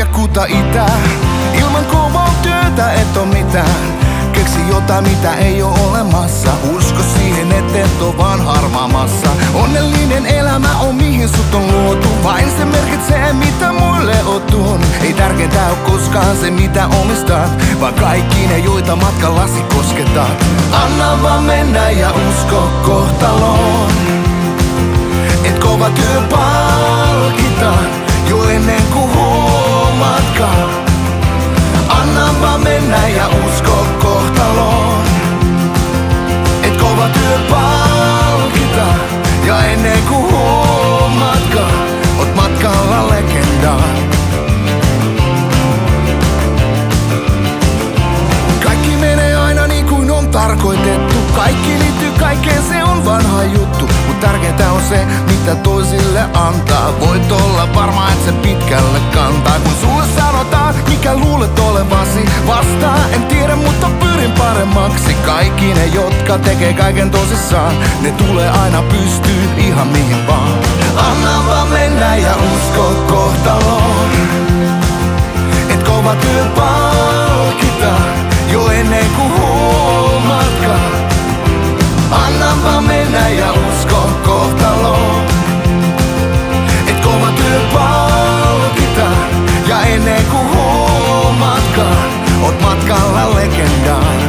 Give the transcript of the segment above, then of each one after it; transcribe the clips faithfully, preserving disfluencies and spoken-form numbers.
kuta itää. Ilman kovaa työtä et oo mitään. Keksi jotain mitä ei oo olemassa. Usko siihen et oo vaan harmaamassa. Onnellinen elämä on mihin sut on luotu. Vain se merkitsee mitä muille oot tuonut. Ei tärkeintä oo koskaan se mitä omistat, vaan kaikki ne joita matkallasi kosketat. Anna vaan mennä ja usko kohtaloon. Et kova työ palkitaan jo ennen kuin huomaatkaan. Anna vaan mennä ja usko kohtaloon. Et kova työ palkitaan ja ennen kuin huomaatkaan, oot matkalla legendaan. Kaikki menee aina niin kuin on tarkoitettu. Kaikki liittyy kaikkeen, se on vanha juttu. Mut tärkeintä on se, mitä toisille antaa. Voit olla varma, et se pitkälle kantaa. Kun sulle sanotaan, mikä luulet olevasi vastaan. En tiedä, mutta pyrin paremmaksi. Kaikki ne, jotka tekee kaiken tosissaan, ne tulee aina pystyy ihan mihin vaan. Anna vaan mennä ja usko kohtaloon. Et kova työ palkitaan jo ennen kuin huomaatkaan. Anna vaan mennä ja usko kohtaloon. Et kova työ palkitaan ja ennen kuin huomaatkaan, oot matkalla legendaan.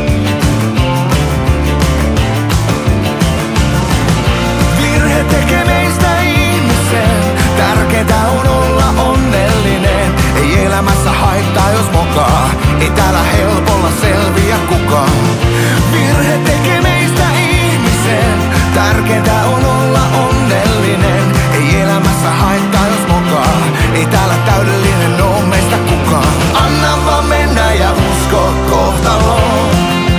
Virhe tekee meistä ihmisen. Tärkeintä on olla onnellinen. Ei elämässä haittaa jos mokaa. Ei täällä helpolla selviä kukaan. Virhe tekee meistä ihmisen. Tärkeintä on olla onnellinen. Ei elämässä haittaa jos mokaa. Ei täällä täydellinen oo meistä kukaan. Anna vaan mennä ja usko kohtaloon.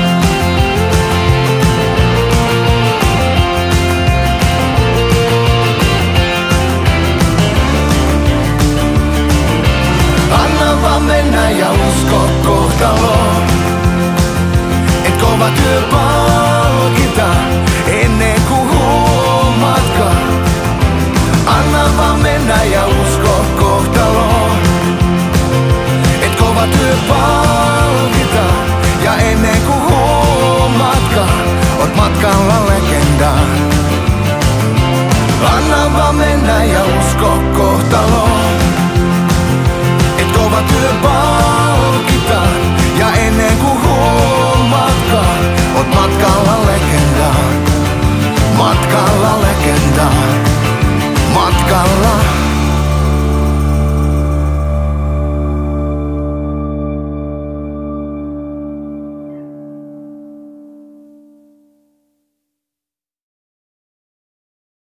Anna vaan mennä ja usko kohtaloon. Et kova työ palkitaan ennen kuin huomaatkaan. Anna vaan mennä ja usko kohtaloon. Et kova työ palkitaan ja ennen kuin huomaatkaan, oot matkalla legendaan. Anna vaan mennä ja usko kohtaloon.